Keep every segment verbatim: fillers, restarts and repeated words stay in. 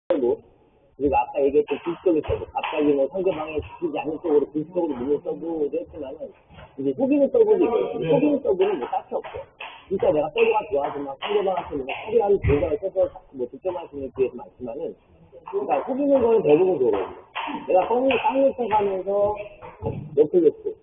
서브, 그리고 아까 얘기했던 불속의 서브, 갑자기 뭐 상대방에 지키지 않는 쪽으로 불속으로 넣는 서브도 했지만은, 이제 속이는 서브도 있고, 속이는 서브는 뭐 딱히 없어. 진짜 내가 서브가 좋아서 막 상대방한테 뭔가 처리하는 동작을 써서 뭐 득점할 수 있는 기회도 많지만은, 그러니까 속이는 거는 대부분 그거거든요. 내가 뻥을 깡을 쳐가면서 너클로스,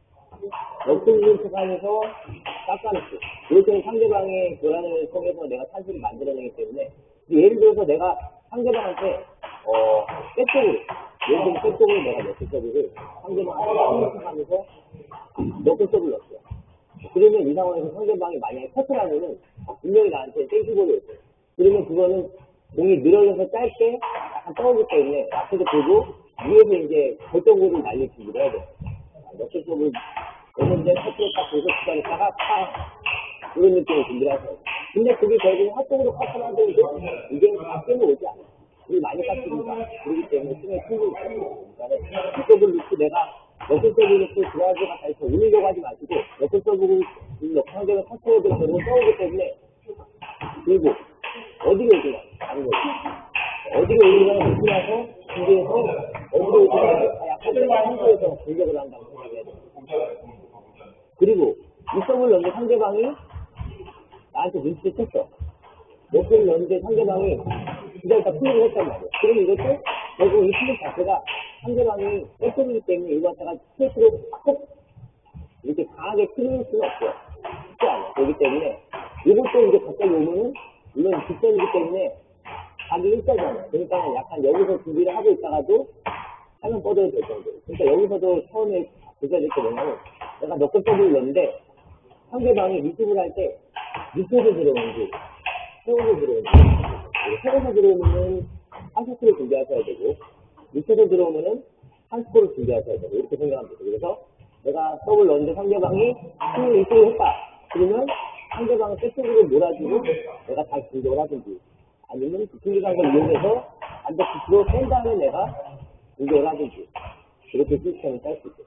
너클로스 척하면서 깎아놓고, 이렇게 상대방의 교란을 통해서 내가 찬스를 만들어내기 때문에, 예를 들어서 내가 상대방한테 어 백쪽으로, 예를 들어서 백쪽으로 내가 너클 서브를 상대방한테 깡을 척하면서 너클 서브를 넣었어요. 그러면 이 상황에서 상대방이 만약에 커트라면은 분명히 나한테 땡큐볼을 했어요. 그러면 그거는 공이 늘어져서 짧게 약간 떠오르기 때문에 앞에서 보고 위에서 이제 결정골을 날릴 준비를 해야 돼요. 너클 서브를 넣는데 커트를 딱 보고 기다렸다가 팍! 이런 느낌의 준비를 하셔야 돼요. 근데 그게 결국 핫쪽으로 커트를 하는데 이게 가끔은 오지 않아요. 우리 많이 깎이니까. 그렇기 때문에 승에 충분히 있어요. 그러니까 이 서브를 넣고 내가 너클 서브 넣고 드라이브가 다시 더 올리려고 하지 마시고 너클 서브를 넣고 상대가 커트해야 될 경우는 떠오르기 때문에 그리고 어디로 오지냐 다른 거죠. 어디로 오지냐를 놓고 나서 준비해서 어디로 오지냐 약간 상대에서 공격을 한다고 생각해야 돼요. 그리고 이 서브를 넣는 상대방이 나한테 눈치를 챘어. 너클을 넣는데 상대방이 기다렸다 플레이를 했단 말이야. 그러면 이것도 결국 이 플레이 자체가 상대방이 백점이기 때문에 이거 갖다가 스트레이트로 콕 이렇게 강하게 틀릴 수는 없어요. 쉽지 않아요. 그렇기 때문에 이것도 이제 갑자기 오면은 이건 뒷점이기 때문에 가기 일자잖아요. 그러니까 약간 여기서 준비를 하고 있다가도 하면 뻗어도 될 정도. 그러니까 여기서도 처음에 보셔야 될 게 뭐냐면 내가 너클 서브를 넣는데 상대방이 리시브를 할 때 밑에서 들어오는지 세워서 들어오는지 세워서 들어오면은 한 스코어를 준비하셔야 되고 밑에서 들어오면은 한 스코어를 준비하셔야 되고 이렇게 생각하면 돼요. 그래서 내가 서브를 넣는데 상대방이 스윙을 이쪽으로 했다. 그러면 상대방을 백쪽으로 몰아주고 내가 다시 공격을 하든지 아니면 비틀리한 걸 이용해서 반대쪽 뒤로 뺀 다음에 내가 공격을 하든지 이렇게 시스템을 짤 수 있어요.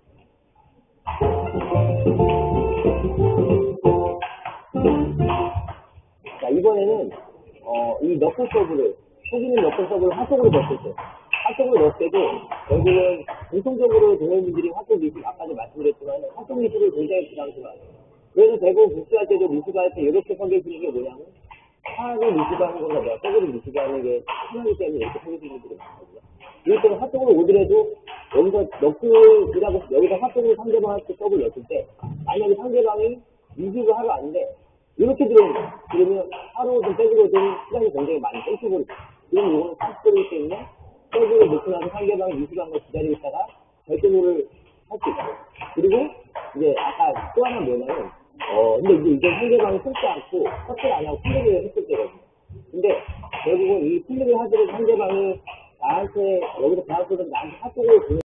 자, 이번에는 어, 이 너클 서브를 속이는 너클 서브를 하속으로 넣었을 때 하속으로 넣을 때도 결국은 공통적으로 동호인분들이 하속 리시브 아까도 말씀드렸지만 하속 리시브를 굉장히 부담스러워요. 그래서 대부분 복수할 때도 리시브할 때 이렇게 서 계시는 게 뭐냐면 하를 리시브하는 것보다 내가 서브를 리시브하는 게 편하기 때문에 이렇게 서 계시는 분들이 많거든요. 이럴 때는 하속으로 오더라도 여기서 너클이라고 여기서 하속으로 상대방한테 서브를 넣었을 때 만약에 상대방이 리시브를 하러 왔는데 이렇게 들어오는 거야. 그러면 하루든 백으로든 시간이 굉장히 많이 땡기고 그럼 이거는 삼십골이기 때문에 백으로 놓고 나서 상대방이 리시브한 걸 기다리고 있다가 결정골을 할 수 있어요. 그리고 이제 아까 또 하나 뭐냐면 어 근데 이제 이건 상대방이 속지 않고 커트를 안 하고 플레이를 했을 때거든요. 근데 결국은 이 플레이를 하더라도 상대방이 나한테 여기서 대학교든 나한테 핫쪽으로